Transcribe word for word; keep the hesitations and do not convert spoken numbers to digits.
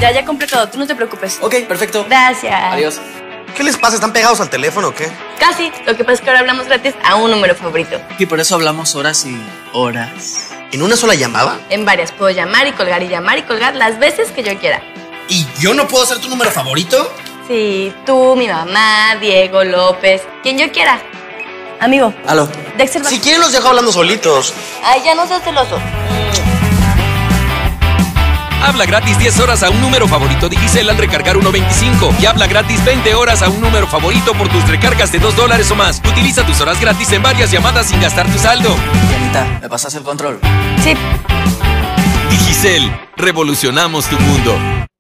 Ya, ya compré todo, tú no te preocupes. Ok, perfecto. Gracias. Adiós. ¿Qué les pasa? ¿Están pegados al teléfono o qué? Casi, lo que pasa es que ahora hablamos gratis a un número favorito. Y por eso hablamos horas y horas. ¿En una sola llamada? En varias, puedo llamar y colgar y llamar y colgar las veces que yo quiera. ¿Y yo no puedo ser tu número favorito? Sí, tú, mi mamá, Diego, López, quien yo quiera. Amigo. Aló. Dexter va... Si quieren los dejo hablando solitos. Ay, ya no seas celoso. Habla gratis diez horas a un número favorito Digicel al recargar uno veinticinco. Y habla gratis veinte horas a un número favorito por tus recargas de dos dólares o más. Utiliza tus horas gratis en varias llamadas sin gastar tu saldo. Dianita, ¿me pasas el control? Sí. Digicel, revolucionamos tu mundo.